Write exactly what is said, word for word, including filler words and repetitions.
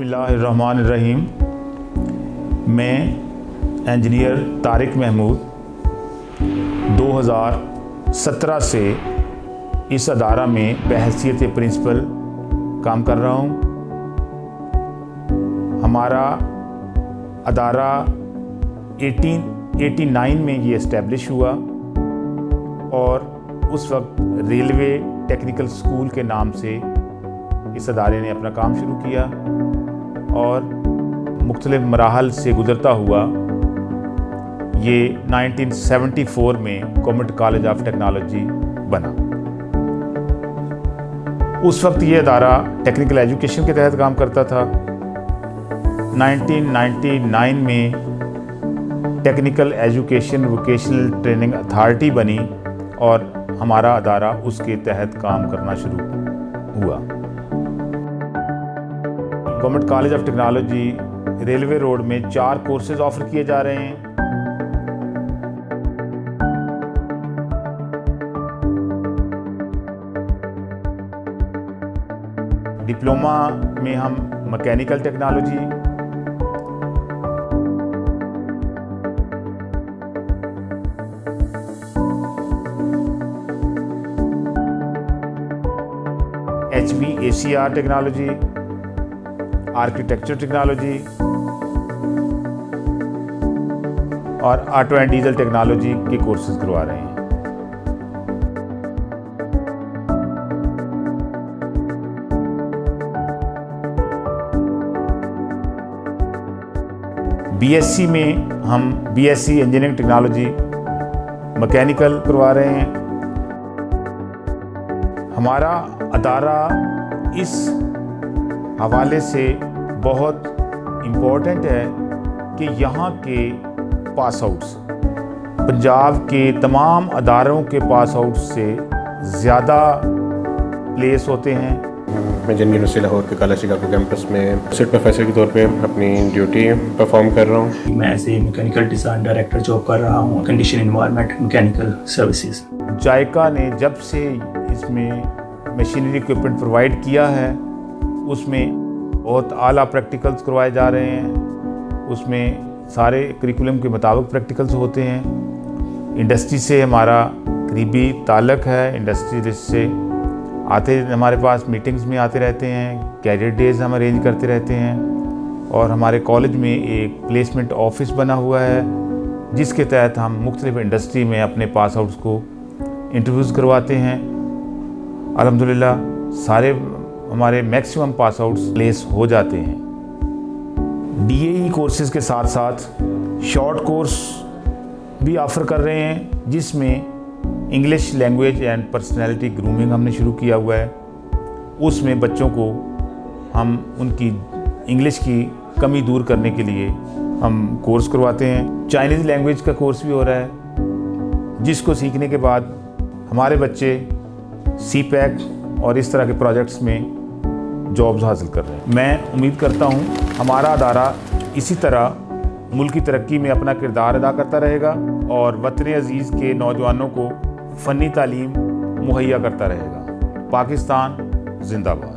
बिस्मिल्लाहिर्रहमानिर्रहीम। मैं इंजीनियर तारिक महमूद दो हज़ार सत्रह से इस अदारा में बहैसियत प्रिंसिपल काम कर रहा हूँ। हमारा अदारा अठारह सौ नवासी में ये इस्टेब्लिश हुआ और उस वक्त रेलवे टेक्निकल स्कूल के नाम से इस अदारे ने अपना काम शुरू किया और मुख्तलिफ मराहल से गुज़रता हुआ ये उन्नीस सौ चौहत्तर में गवर्नमेंट कॉलेज ऑफ टेक्नोलॉजी बना। उस वक्त ये अदारा टेक्निकल एजुकेशन के तहत काम करता था। उन्नीस सौ निन्यानवे में technical education vocational training authority बनी और हमारा अदारा उसके तहत काम करना शुरू हुआ। Government college of technology railway road में चार कोर्सेज ऑफर किए जा रहे हैं। डिप्लोमा में हम mechanical technology, H B A C R technology, architecture technology और ऑटो एंड डीजल टेक्नोलॉजी के कोर्सेज करवा रहे हैं। बीएससी में हम बीएससी इंजीनियरिंग टेक्नोलॉजी मैकेनिकल करवा रहे हैं। हमारा अदारा इस हवाले से बहुत इम्पोर्टेंट है कि यहाँ के पास आउट्स पंजाब के तमाम अदारों के पास आउट्स से ज़्यादा प्लेस होते हैं। मैं जन यूनिवर्सिटी लाहौर के काला शिकागो कैंपस में असिस्टेंट प्रोफेसर के तौर पे अपनी ड्यूटी परफॉर्म कर रहा हूँ। मैं ऐसे मैकेनिकल डिज़ाइन डायरेक्टर जॉब कर रहा हूँ, condition environment mechanical services. JICA ने जब से इसमें मशीनरी इक्विपमेंट प्रोवाइड किया है उसमें बहुत आला प्रैक्टिकल्स करवाए जा रहे हैं। उसमें सारे करिकुलम के मुताबिक प्रैक्टिकल्स होते हैं। इंडस्ट्री से हमारा करीबी ताल्लुक़ है। इंडस्ट्री से आते हमारे पास मीटिंग्स में आते रहते हैं, कैरियर डेज़ हम अरेंज करते रहते हैं और हमारे कॉलेज में एक प्लेसमेंट ऑफिस बना हुआ है जिसके तहत हम मुख्तलिफ इंडस्ट्री में अपने पास आउट्स को इंटरव्यूज़ करवाते हैं। अल्हम्दुलिल्लाह सारे हमारे मैक्सिमम पास आउट्स प्लेस हो जाते हैं। डीएई कोर्सेज के साथ साथ शॉर्ट कोर्स भी ऑफ़र कर रहे हैं जिसमें English language and personality grooming हमने शुरू किया हुआ है। उसमें बच्चों को हम उनकी इंग्लिश की कमी दूर करने के लिए हम कोर्स करवाते हैं। चाइनीज़ लैंग्वेज का कोर्स भी हो रहा है जिसको सीखने के बाद हमारे बच्चे सी पैक और इस तरह के प्रोजेक्ट्स में जॉब्स हासिल कर रहे हैं। मैं उम्मीद करता हूँ हमारा अदारा इसी तरह मुल्क की तरक्की में अपना किरदार अदा करता रहेगा और वतन अज़ीज़ के नौजवानों को फ़नी तालीम मुहैया करता रहेगा। पाकिस्तान जिंदाबाद।